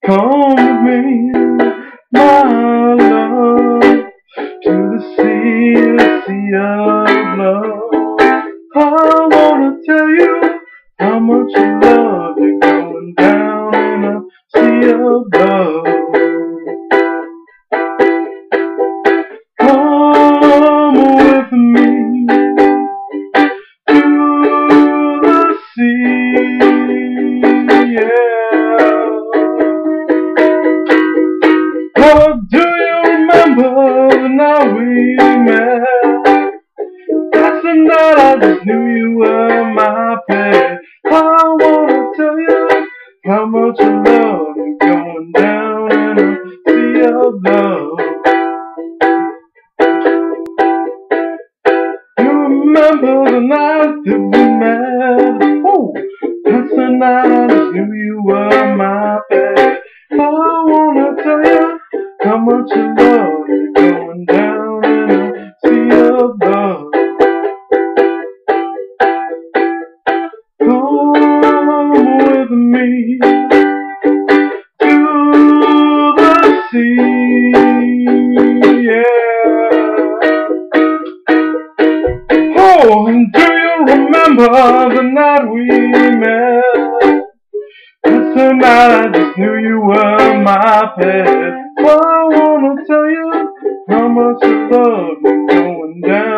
Come with me, my love, to the sea of love. I wanna tell you how much I love you, going down in a sea of love. Come with me to the sea, yeah. Oh, do you remember the night we met? That's the night I just knew you were my pet. I wanna tell you how much I love you, going down in a sea of love. You remember the night that we met? Oh, that's the night I just knew you were my pet. I wanna tell you how much I love you, going down in a sea of love. Come with me to the sea, yeah. Oh, and do you remember the night we met? That's the night I just knew you were my pet. I wanna tell you how much I love you, going down